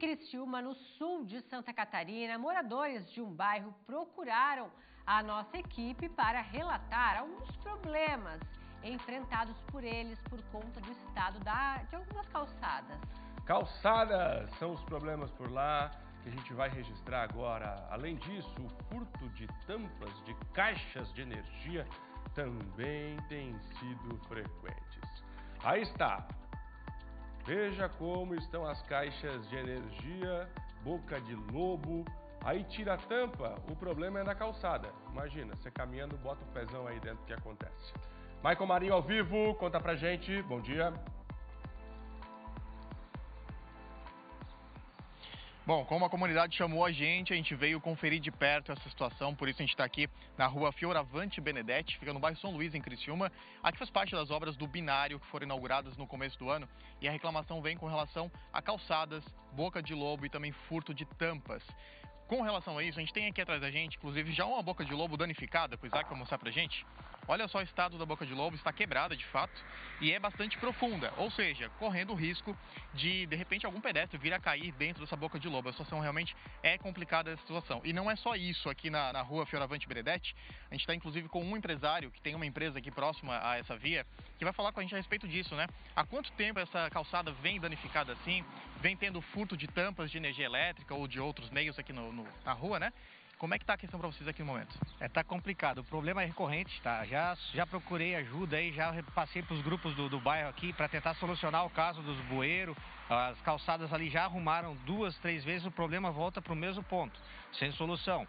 Criciúma, no sul de Santa Catarina, moradores de um bairro procuraram a nossa equipe para relatar alguns problemas enfrentados por eles por conta do estado de algumas calçadas. Calçadas são os problemas por lá que a gente vai registrar agora. Além disso, o furto de tampas de caixas de energia também tem sido frequentes. Aí está. Veja como estão as caixas de energia, boca de lobo. Aí tira a tampa, o problema é na calçada. Imagina, você caminhando, bota o pezão aí dentro, o que acontece? Michael Marinho ao vivo, conta pra gente. Bom dia. Bom, como a comunidade chamou a gente veio conferir de perto essa situação, por isso a gente está aqui na rua Fioravante Benedetti, fica no bairro São Luís, em Criciúma. Aqui faz parte das obras do binário que foram inauguradas no começo do ano e a reclamação vem com relação a calçadas, boca de lobo e também furto de tampas. Com relação a isso, a gente tem aqui atrás da gente, inclusive, já uma boca de lobo danificada, que o Isaac vai mostrar pra gente. Olha só o estado da boca de lobo, está quebrada de fato e é bastante profunda, ou seja, correndo o risco de repente, algum pedestre vir a cair dentro dessa boca de lobo. A situação realmente é complicada essa situação. E não é só isso aqui na rua Fioravante Benedetti, a gente está inclusive com um empresário que tem uma empresa aqui próxima a essa via, que vai falar com a gente a respeito disso, né? Há quanto tempo essa calçada vem danificada assim, vem tendo furto de tampas de energia elétrica ou de outros meios aqui na rua, né? Como é que tá a questão para vocês aqui no momento? Tá complicado, o problema é recorrente, tá? Já procurei ajuda aí, já passei para os grupos do bairro aqui para tentar solucionar o caso dos bueiros. As calçadas ali já arrumaram 2, 3 vezes, o problema volta para o mesmo ponto, sem solução.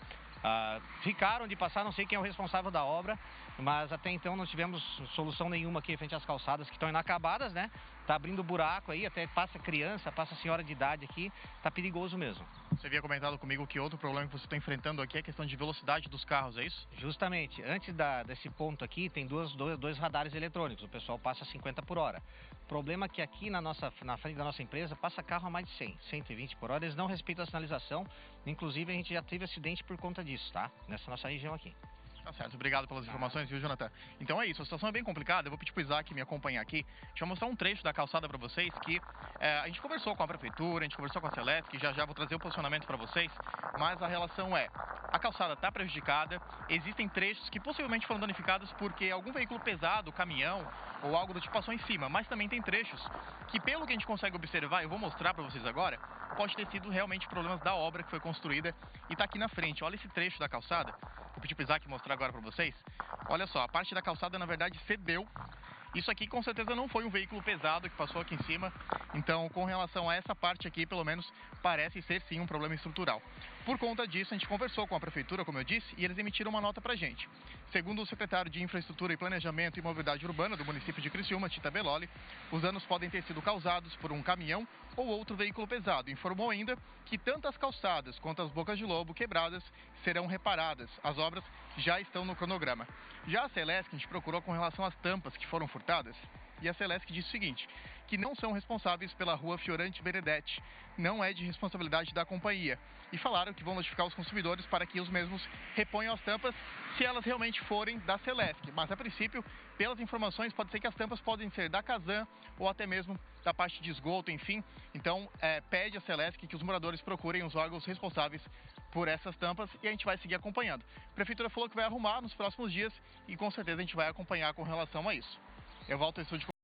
Ficaram de passar, não sei quem é o responsável da obra, mas até então não tivemos solução nenhuma aqui frente às calçadas que estão inacabadas, né? Tá abrindo buraco aí, até passa criança, passa senhora de idade aqui, tá perigoso mesmo. Você havia comentado comigo que outro problema que você está enfrentando aqui é a questão de velocidade dos carros, é isso? Justamente, antes desse ponto aqui tem dois radares eletrônicos, o pessoal passa 50 por hora. O problema é que aqui na frente da nossa empresa passa carro a mais de 100, 120 por hora, eles não respeitam a sinalização, inclusive a gente já teve acidente por conta disso, tá? Nessa nossa região aqui. Tá certo, obrigado pelas informações, viu, Jonathan? Então é isso, a situação é bem complicada, eu vou pedir pro Isaac me acompanhar aqui. Deixa eu mostrar um trecho da calçada para vocês que a gente conversou com a prefeitura, a gente conversou com a Celesc, que já vou trazer o posicionamento para vocês, mas a relação é, a calçada está prejudicada, existem trechos que possivelmente foram danificados porque algum veículo pesado, caminhão ou algo do tipo passou em cima, mas também tem trechos que, pelo que a gente consegue observar, eu vou mostrar para vocês agora, pode ter sido realmente problemas da obra que foi construída e está aqui na frente. Olha esse trecho da calçada, vou pedir pro Isaac mostrar agora para vocês. Olha só, a parte da calçada na verdade cedeu. Isso aqui com certeza não foi um veículo pesado que passou aqui em cima, então com relação a essa parte aqui, pelo menos, parece ser sim um problema estrutural. Por conta disso, a gente conversou com a prefeitura, como eu disse, e eles emitiram uma nota pra gente. Segundo o secretário de Infraestrutura e Planejamento e Mobilidade Urbana do município de Criciúma, Tita Belloli, os danos podem ter sido causados por um caminhão ou outro veículo pesado. Informou ainda que tanto as calçadas quanto as bocas de lobo quebradas serão reparadas. As obras já estão no cronograma. Já a Celesc, a gente procurou com relação às tampas que foram furtadas, e a Celesc disse o seguinte, que não são responsáveis pela rua Fioravante Benedetti, não é de responsabilidade da companhia. E falaram que vão notificar os consumidores para que os mesmos reponham as tampas se elas realmente forem da Celesc. Mas a princípio, pelas informações, pode ser que as tampas podem ser da Casan ou até mesmo da parte de esgoto, enfim. Então, pede a Celesc que os moradores procurem os órgãos responsáveis por essas tampas e a gente vai seguir acompanhando. A prefeitura falou que vai arrumar nos próximos dias e com certeza a gente vai acompanhar com relação a isso. Eu volto ao estúdio.